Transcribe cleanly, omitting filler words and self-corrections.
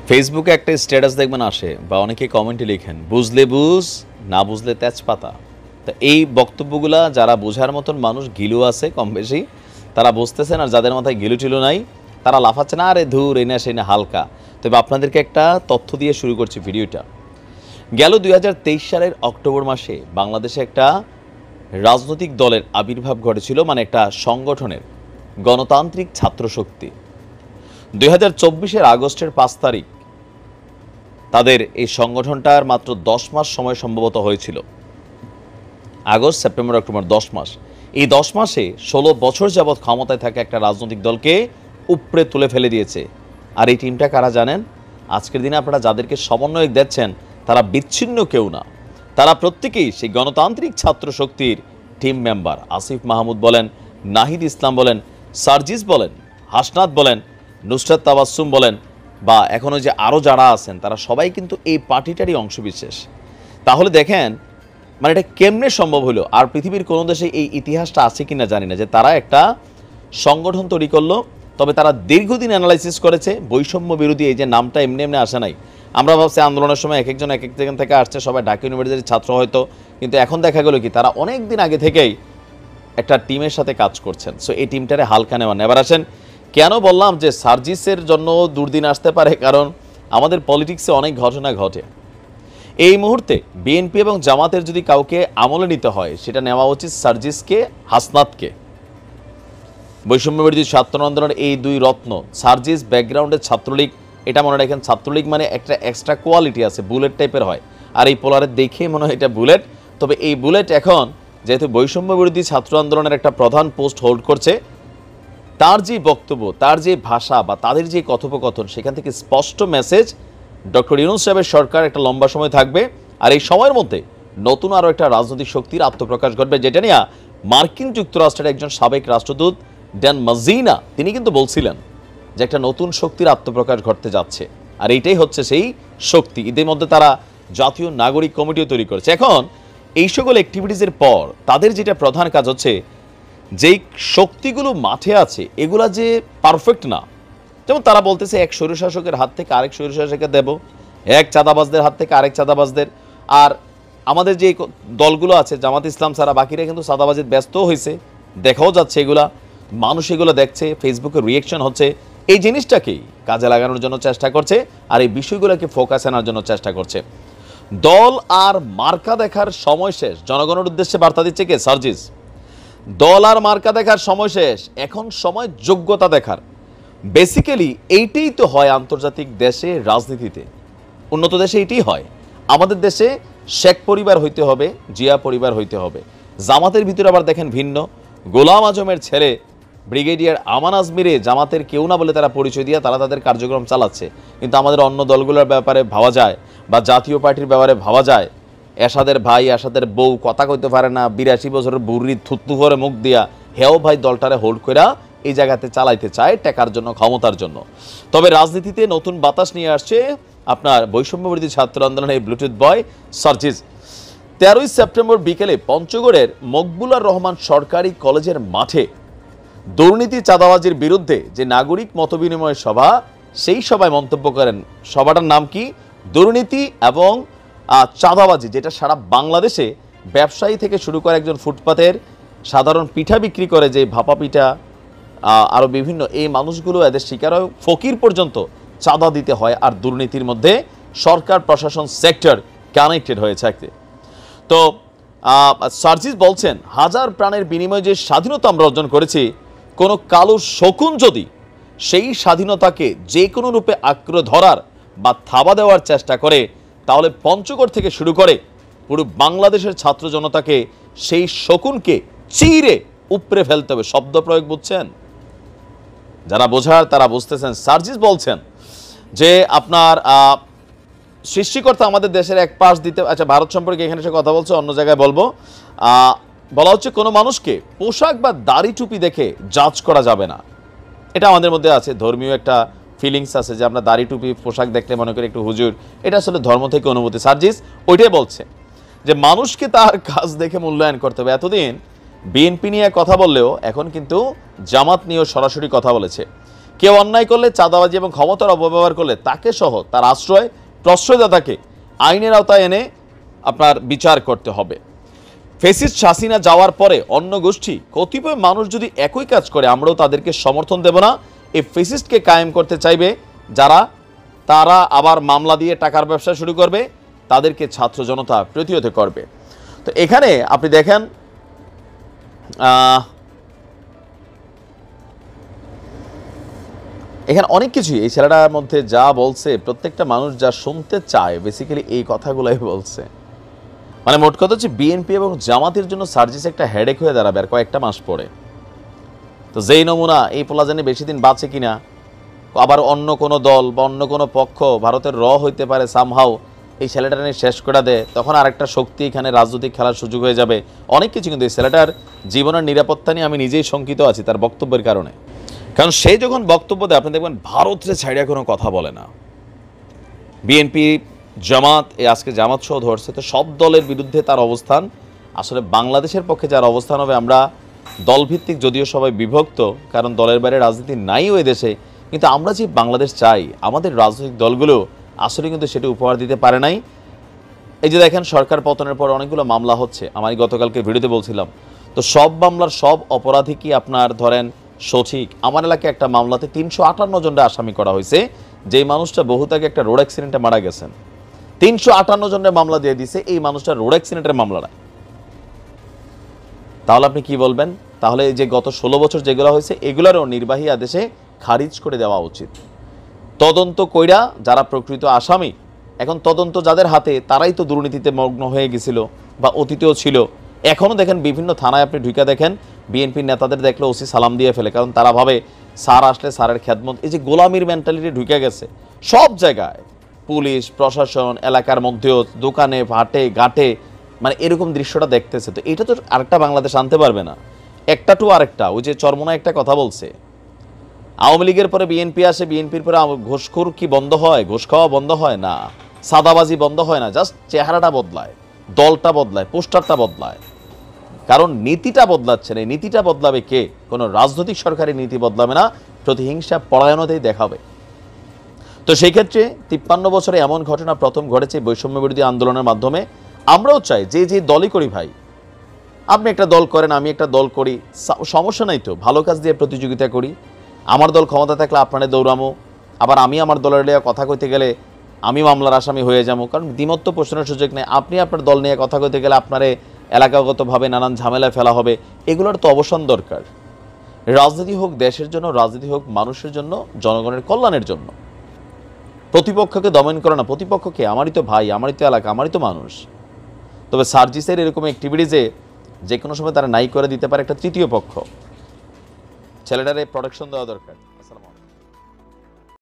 ফেসবুকে একটা স্ট্যাটাস দেখবেন আসে বা অনেকে কমেন্টে লিখেন, বুঝলে বুঝ, না বুঝলে তেজপাতা। তো এই বক্তব্যগুলা যারা বোঝার মতন মানুষ গিলু আছে কম বেশি, তারা বুঝতেছেন, আর যাদের মাথায় গিলু টিলু নাই তারা লাফাচ্ছে না, আরে ধুর এই না সেই না হালকা। তবে আপনাদেরকে একটা তথ্য দিয়ে শুরু করছি ভিডিওটা। গেল 2023 সালের অক্টোবর মাসে বাংলাদেশে একটা রাজনৈতিক দলের আবির্ভাব ঘটেছিল, মানে একটা সংগঠনের, গণতান্ত্রিক ছাত্র শক্তি। 2024 আগস্টের 5 তারিখ তাদের এই সংগঠনটার মাত্র 10 মাস সময় সম্ভবত হয়েছিল। আগস্ট, সেপ্টেম্বর, অক্টোবর 10 মাস। এই 10 মাসে 16 বছর যাবৎ ক্ষমতায় থাকা একটা রাজনৈতিক দলকে উপড়ে তুলে ফেলে দিয়েছে। আর এই টিমটা কারা জানেন? আজকের দিনে আপনারা যাদেরকে সমন্বয়ক দেখছেন তারা বিচ্ছিন্ন কেউ না, তারা প্রত্যেকেই সেই গণতান্ত্রিক ছাত্র শক্তির টিম মেম্বার। আসিফ মাহমুদ বলেন, নাহিদ ইসলাম বলেন, সার্জিস বলেন, হাসনাত বলেন, নুসরাত তাবাসসুম বলেন, বা এখনও যে আরও যারা আছেন তারা সবাই কিন্তু এই পার্টিটারই অংশবিশেষ। তাহলে দেখেন, মানে এটা কেমনে সম্ভব হলো? আর পৃথিবীর কোনো দেশে এই ইতিহাসটা আছে কিনা জানি না, যে তারা একটা সংগঠন তৈরি করলো, তবে তারা দীর্ঘদিন অ্যানালাইসিস করেছে। বৈষম্য বিরোধী এই যে নামটা এমনি এমনি আসে নাই। আমরা ভাবছি আন্দোলনের সময় এক একজন এক এক জায়গা থেকে আসছে, সবাই ঢাকা ইউনিভার্সিটির ছাত্র হয়তো, কিন্তু এখন দেখা গেল কি তারা অনেক দিন আগে থেকেই একটা টিমের সাথে কাজ করছেন। সো এই টিমটারে হালকা নেওয়া। এবার আসেন, কেন বললাম যে সার্জিসের জন্য দুর্দিন আসতে পারে? কারণ আমাদের পলিটিক্সে অনেক ঘটনা ঘটে। এই মুহূর্তে বিএনপি এবং জামাতের যদি কাউকে আমলে নিতে হয়, সেটা নেওয়া উচিত সার্জিসকে, হাসনাতকে। বৈষম্য বিরোধী ছাত্র আন্দোলনের এই দুই রত্ন। সার্জিস ব্যাকগ্রাউন্ডের ছাত্রলীগ, এটা মনে রাখেন। ছাত্রলীগ মানে একটা এক্সট্রা কোয়ালিটি আছে, বুলেট টাইপের হয়। আর এই পোলারের দেখে মনে হয় এটা বুলেট। তবে এই বুলেট এখন যেহেতু বৈষম্য বিরোধী ছাত্র আন্দোলনের একটা প্রধান পোস্ট হোল্ড করছে, তার যে বক্তব্য, তার যে ভাষা বা তাদের যে কথোপকথন, সেখান থেকে স্পষ্ট মেসেজ ডক্টর ইউনূস সাহেবের সরকার একটা লম্বা সময় থাকবে। আর এই সময়ের মধ্যে নতুন আরও একটা রাজনৈতিক শক্তির আত্মপ্রকাশ ঘটবে, যেটা নিয়ে মার্কিন যুক্তরাষ্ট্রের একজন সাবেক রাষ্ট্রদূত ড্যান মাজিনা তিনি কিন্তু বলছিলেন যে একটা নতুন শক্তির আত্মপ্রকাশ ঘটতে যাচ্ছে। আর এইটাই হচ্ছে সেই শক্তি। এদের মধ্যে তারা জাতীয় নাগরিক কমিটিও তৈরি করেছে। এখন এই সকল অ্যাক্টিভিটিসের পর তাদের যেটা প্রধান কাজ হচ্ছে, যেই শক্তিগুলো মাঠে আছে এগুলা যে পারফেক্ট না। যেমন তারা বলতেছে এক স্বৈরশাসকের হাত থেকে আরেক স্বৈরশাসকে দেব, এক চাঁদাবাজদের হাত থেকে আরেক চাঁদাবাজদের। আর আমাদের যে দলগুলো আছে, জামাত ইসলাম ছাড়া বাকিরা কিন্তু চাঁদাবাজির ব্যস্ত হয়েছে, দেখাও যাচ্ছে এগুলা, মানুষ এগুলো দেখছে, ফেসবুকে রিয়েকশন হচ্ছে। এই জিনিসটাকেই কাজে লাগানোর জন্য চেষ্টা করছে, আর এই বিষয়গুলোকে ফোকাস আনার জন্য চেষ্টা করছে। দল আর মার্কা দেখার সময় শেষ। জনগণের উদ্দেশ্যে বার্তা দিচ্ছে কে? সার্জিস। দল আর মার্কা দেখার সময় শেষ, এখন সময় যোগ্যতা দেখার। বেসিক্যালি এইটাই তো হয় আন্তর্জাতিক দেশে, রাজনীতিতে, উন্নত দেশে এইটাই হয়। আমাদের দেশে শেখ পরিবার হইতে হবে, জিয়া পরিবার হইতে হবে। জামাতের ভিতরে আবার দেখেন ভিন্ন। গোলাম আজমের ছেলে ব্রিগেডিয়ার আমান আজমিরে জামাতের কেউ না বলে তারা পরিচয় দিয়ে তারা তাদের কার্যক্রম চালাচ্ছে। কিন্তু আমাদের অন্য দলগুলোর ব্যাপারে ভাবা যায়, বা জাতীয় পার্টির ব্যাপারে ভাবা যায়, এরশাদের ভাই, এরশাদের বউ কথা কইতে পারে না, 82 বছরের বুড়ি থুতু করে মুখ দিয়া, হেও ভাই দলটারে হোল্ড কইরা এই জায়গাতে চালাইতে চায় টাকার জন্য, ক্ষমতার জন্য। তবে রাজনীতিতে নতুন বাতাস নিয়ে আসছে আপনার বৈষম্য বিরোধী ছাত্র আন্দোলনের ব্লুটুথ বয় সার্জিস। 13 সেপ্টেম্বর বিকেলে পঞ্চগড়ের মকবুলার রহমান সরকারি কলেজের মাঠে দুর্নীতি চাঁদাবাজির বিরুদ্ধে যে নাগরিক মতবিনিময় সভা, সেই সভায় মন্তব্য করেন। সভাটার নাম কি? দুর্নীতি এবং চাঁদাবাজি, যেটা সারা বাংলাদেশে ব্যবসায়ী থেকে শুরু করে একজন ফুটপাতের সাধারণ পিঠা বিক্রি করে, যে ভাপা পিঠা, আরও বিভিন্ন, এই মানুষগুলো এদের শিকার হয়, ফকির পর্যন্ত চাঁদা দিতে হয়। আর দুর্নীতির মধ্যে সরকার প্রশাসন সেক্টর কানেক্টেড হয়ে থাকে। তো সার্জিস বলছেন, হাজার প্রাণের বিনিময়ে যে স্বাধীনতা আমরা অর্জন করেছি, কোনো কালো শকুন যদি সেই স্বাধীনতাকে যে কোনো রূপে আঁকড়ে ধরার বা থাবা দেওয়ার চেষ্টা করে, তাহলে পঞ্চগড় থেকে শুরু করে পুরো বাংলাদেশের ছাত্র জনতাকে সেই শকুনকে চিরে উপড়ে ফেলতে হবে। শব্দ প্রয়োগ বুঝছেন? যারা বোঝার তারা বুঝতেছেন। সার্জিস বলছেন যে আপনার সৃষ্টিকর্তা আমাদের দেশের এক পাশ দিতে, আচ্ছা ভারত সম্পর্কে এখানে সে কথা বলছে, অন্য জায়গায় বলবো। বলা হচ্ছে কোনো মানুষকে পোশাক বা দাড়ি টুপি দেখে জাজ করা যাবে না। এটা আমাদের মধ্যে আছে, ধর্মীয় একটা ফিলিংস আছে যে আমরা দাড়ি টুপি পোশাক দেখলে মনে করি একটু হুজুর, এটা আসলে ধর্ম থেকে অনুভূতি। সার্জিস ওইটাই বলছে যে মানুষকে তার কাজ দেখে মূল্যায়ন করতে হবে। এতদিন বিএনপি নিয়ে কথা বললেও এখন কিন্তু জামাত নিয়েও সরাসরি কথা বলেছে। কেউ অন্যায় করলে, চাঁদাবাজি এবং ক্ষমতার অপব্যবহার করলে তাকে সহ তার আশ্রয় প্রশ্রয়দাতাকে আইনের আওতায় এনে আপনার বিচার করতে হবে। ফ্যাসিস্ট হাসিনা যাওয়ার পরে অন্য গোষ্ঠী কতিপয় মানুষ যদি একই কাজ করে, আমরাও তাদেরকে সমর্থন দেব না। এই ফ্যাসিস্টকে কায়েম করতে চাইবে যারা, তারা আবার মামলা দিয়ে টাকার ব্যবসা শুরু করবে, তাদেরকে ছাত্র জনতা প্রতিহত করবে। তো এখানে আপনি দেখেন এখানে অনেক কিছুই এই ছেলেটার মধ্যে যা বলছে, প্রত্যেকটা মানুষ যা শুনতে চায় বেসিক্যালি এই কথাগুলাই বলছে। মানে মোট কথা হচ্ছে বিএনপি এবং জামাতের জন্য সার্জিস একটা হেডেক হয়ে দাঁড়াবে আর কয়েকটা মাস পরে। তো যেই নমুনা, এই পোলা জানি বেশি দিন বাঁচে কিনা, আবার অন্য কোনো দল বা অন্য কোনো পক্ষ ভারতের হইতে পারে সামহাও এই ছেলেটা নিয়ে শেষ করে দেয়, তখন আরেকটা শক্তি এখানে রাজনৈতিক খেলার সুযোগ হয়ে যাবে, অনেক কিছু। কিন্তু এই ছেলেটার জীবনের নিরাপত্তা নিয়ে আমি নিজেই শঙ্কিত আছি তার বক্তব্যের কারণে। কারণ সে যখন বক্তব্য দেয়, আপনি দেখবেন ভারতের ছাইড়া কোনো কথা বলে না। বিএনপি, জামাত, আজকে জামাত সহ ধরছে, তো সব দলের বিরুদ্ধে তার অবস্থান। আসলে বাংলাদেশের পক্ষে যার অবস্থান হবে, আমরা দলভিত্তিক যদিও সবাই বিভক্ত, কারণ দলের বাইরে রাজনীতি নাই ওই দেশে, কিন্তু আমরা যে বাংলাদেশ চাই, আমাদের রাজনৈতিক দলগুলো আসলে কিন্তু সেটা উপহার দিতে পারে নাই। এই যে দেখেন সরকার পতনের পর অনেকগুলো মামলা হচ্ছে, আমি গতকালকে ভিডিওতে বলছিলাম। তো সব মামলার সব অপরাধী কি আপনার ধরেন সঠিক? আমার এলাকায় একটা মামলাতে 358 জনের আসামি করা হয়েছে, যেই মানুষটা বহুত আগে একটা রোড অ্যাক্সিডেন্টে মারা গেছেন। 358 জনের মামলা দিয়ে দিছে এই মানুষটা রোড অ্যাক্সিডেন্টের মামলাটা। তাহলে আপনি কি বলবেন? তাহলে এই যে গত 16 বছর যেগুলো হয়েছে, এগুলোরও নির্বাহী আদেশে খারিজ করে দেওয়া উচিত। তদন্ত কইরা যারা প্রকৃত আসামি, এখন তদন্ত যাদের হাতে, তারাই তো দুর্নীতিতে মগ্ন হয়ে গেছিল বা অতীতেও ছিল। এখনও দেখেন বিভিন্ন থানায় আপনি ঢুকে দেখেন, বিএনপির নেতাদের দেখলে ওসি সালাম দিয়ে ফেলে, কারণ তারা ভাবে স্যার আসলে স্যারের খেদমত। এই যে গোলামির মেন্টালিটি ঢুকে গেছে সব জায়গায়, পুলিশ প্রশাসন, এলাকার মধ্যেও, দোকানে, হাটে ঘাটে, মানে এরকম দৃশ্যটা দেখতেছে। তো এটা তো আরেকটা বাংলাদেশ আনতে পারবে না, একটা টু আরেকটা। ওই যে চরমোনা একটা কথা বলছে, আওয়ামী লীগের পরে বিএনপি আসে, বিএনপির পরে ঘুষখোর কি বন্ধ হয়? ঘুষ খাওয়া বন্ধ হয় না, সাদাবাজি বন্ধ হয় না, জাস্ট চেহারাটা বদলায়, দলটা বদলায়, পোস্টারটা বদলায়, কারণ নীতিটা বদলাচ্ছে না। নীতিটা বদলাবে কে? কোনো রাজনৈতিক সরকারি নীতি বদলাবে না, প্রতিহিংসা পরায়ণতেই দেখাবে। তো সেই ক্ষেত্রে 53 বছরে এমন ঘটনা প্রথম ঘটেছে বৈষম্য বিরোধী আন্দোলনের মাধ্যমে। আমরাও চাই যে দলই করি ভাই, আপনি একটা দল করেন, আমি একটা দল করি, সমস্যা নাই তো, ভালো কাজ দিয়ে প্রতিযোগিতা করি। আমার দল ক্ষমতা থাকলে আপনারে দৌড়ামো, আবার আমি আমার দলের নিয়ে কথা কইতে গেলে আমি মামলার আসামি হয়ে যাবো, কারণ দ্বিমত প্রশ্নের সুযোগ নেই। আপনি আপনার দল নিয়ে কথা কইতে গেলে আপনারে এলাকাগতভাবে নানান ঝামেলায় ফেলা হবে। এগুলোর তো অবসান দরকার। রাজনীতি হোক দেশের জন্য, রাজনীতি হোক মানুষের জন্য, জনগণের কল্যাণের জন্য। প্রতিপক্ষকে দমন করে না, প্রতিপক্ষকে আমারই তো ভাই, আমারই তো এলাকা, আমারই তো মানুষ। তবে সার্জিসের এরকম অ্যাক্টিভিটিজে যে কোনো সময় তারা নাই করে দিতে পারে একটা তৃতীয় পক্ষ, ছেলেটারে প্রোটেকশন দেওয়া দরকার।